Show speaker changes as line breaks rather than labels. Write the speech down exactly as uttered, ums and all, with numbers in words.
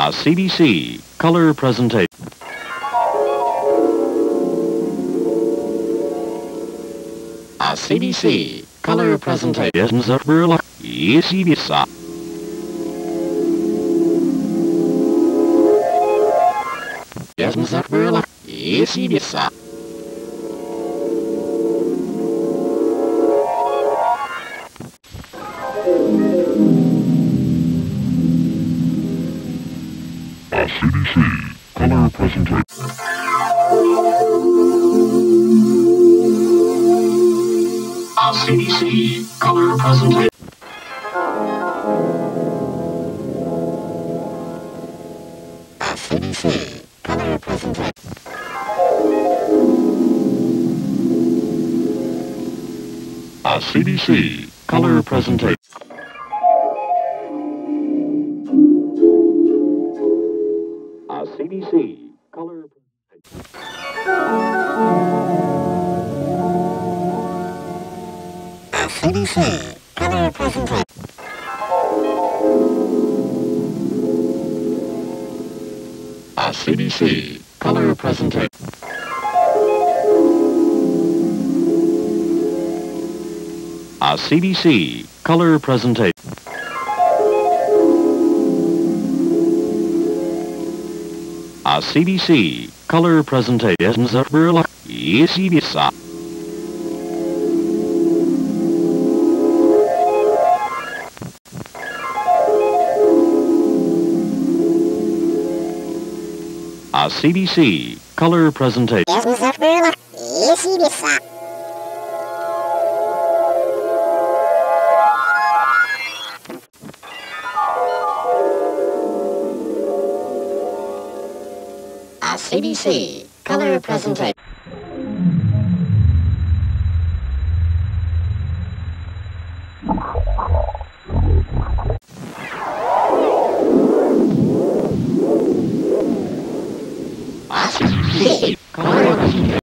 A C B C color presentation. A C B C color presentation. C B C. C B C. A C B C color presentation. A C B C color presentation. A C B C color presentation. A C B C color presentation. A C B C color presentation. A C B C color presentation. A C B C color presentation. A C B C color presentation. A C B C color presentation. C B C. A C B C color presentation. A C B C color presentation. A C B C